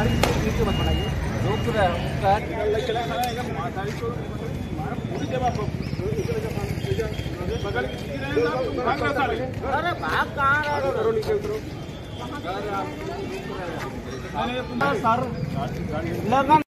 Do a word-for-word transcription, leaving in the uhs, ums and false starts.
Video मत बनाइए, रोक रहे हो अरे भाग कहाँ रहे हो? सर लगा